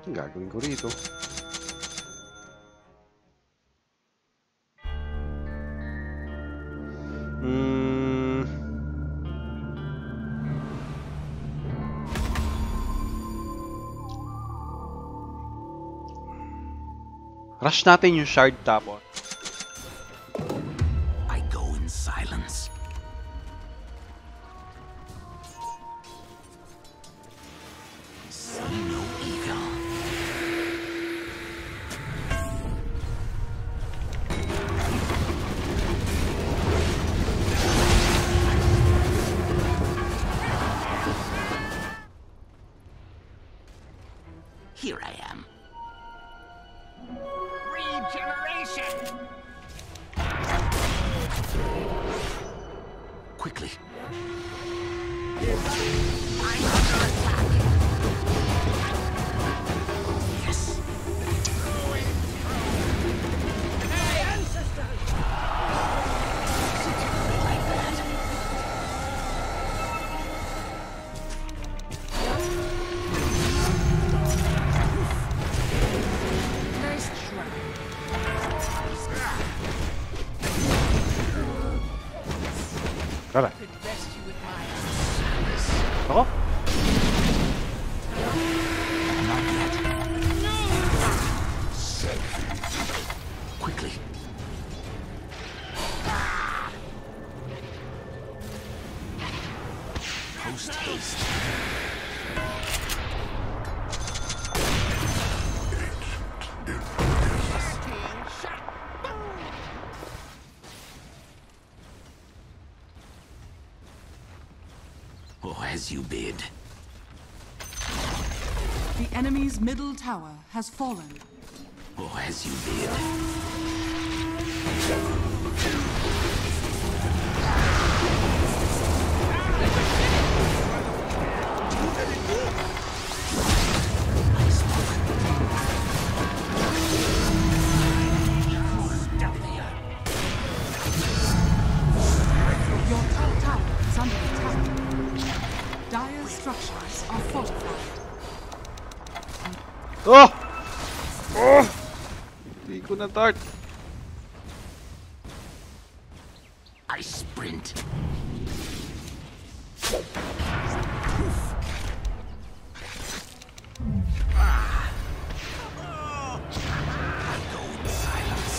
Ang gagawin ko rito? Rush natin yung shard tapon. I go in silence. See no evil. Here I am. Regeneration! Quickly. I'm under attack. Yes. Hey, ancestors! Like that. Nice try. Tara. Could rest you with my service. Ako? Not yet. Quickly. Post haste. Oh, as you bid. The enemy's middle tower has fallen. Oh, as you bid. Your top tower is under attack. Dire structures are fortified. Oh! Oh! Hindi ko na tart. I sprint. I go in silence.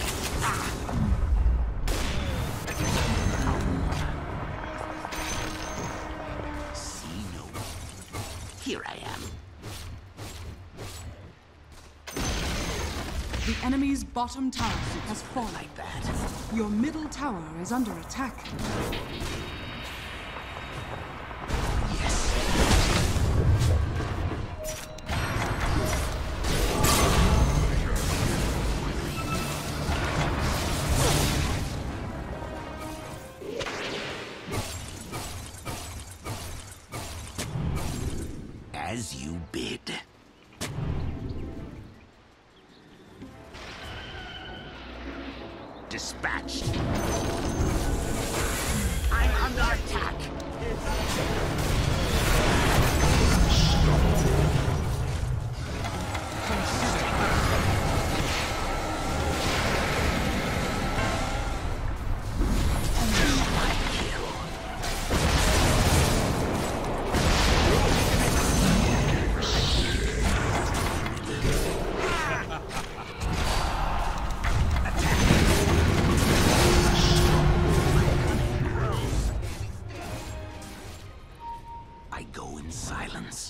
See no. Here I am. The enemy's bottom tower has fallen. Like that. Your middle tower is under attack. Yes. As you bid. Dispatched. I'm under attack. I go in silence.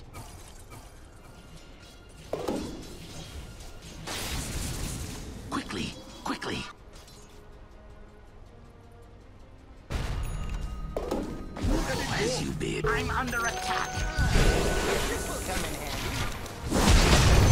Quickly, quickly. As you bid. I'm under attack. This will come in handy.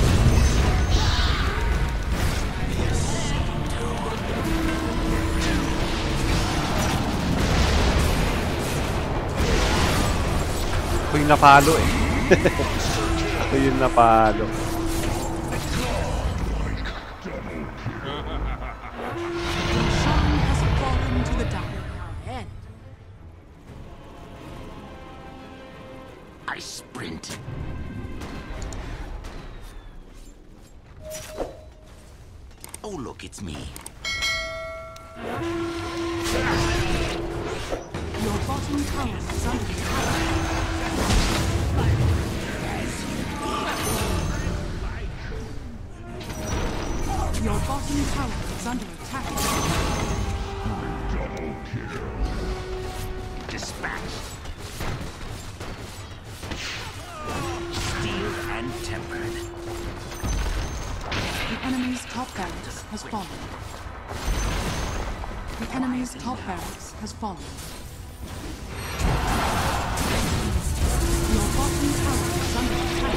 Ako yung napalo eh. Ako yung napalo. Shan has fallen to the dire. End. I sprint. Oh, look, it's me. Your bottom tower is under attack. Your bottom tower is under attack. Dispatched. Steel and tempered. The enemy's top barracks has fallen. The enemy's top barracks has fallen. Your bottom tower is under attack.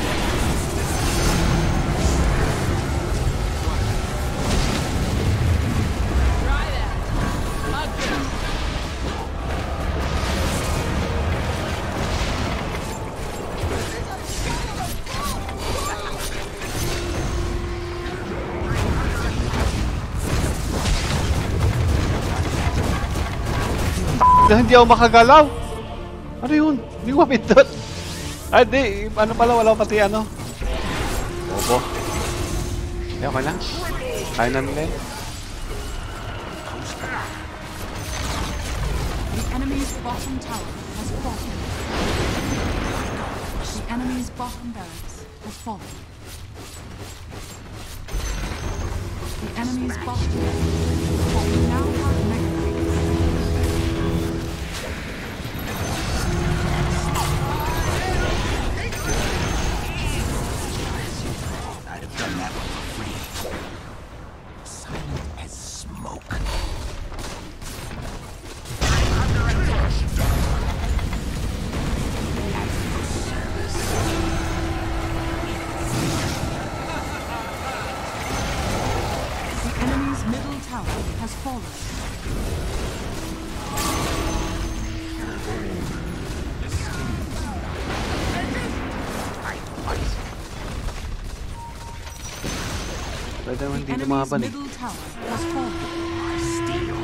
Hindi ako makagalaw. Ano yun? Hindi ko mapindot. Ay, di. Ano pala? Wala pati ano. Bobo. Okay, okay lang. Kaya na nila. The enemy's bottom tower has fallen. The enemy's bottom barracks has fallen. The enemy's bottom barracks now have mega crates. I'd have done that one for free. Silent as smoke. I'm under attack. At your service. The enemy's middle tower has fallen. Pwede naman The hindi enemy's lumaban eh. middle tower has fallen. Steel.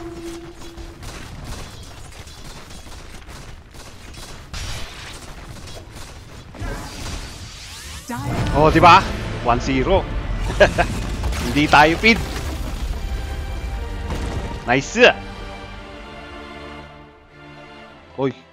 Dire Oh, di ba? 1-0. Hindi tayo feed. Nice. Oy.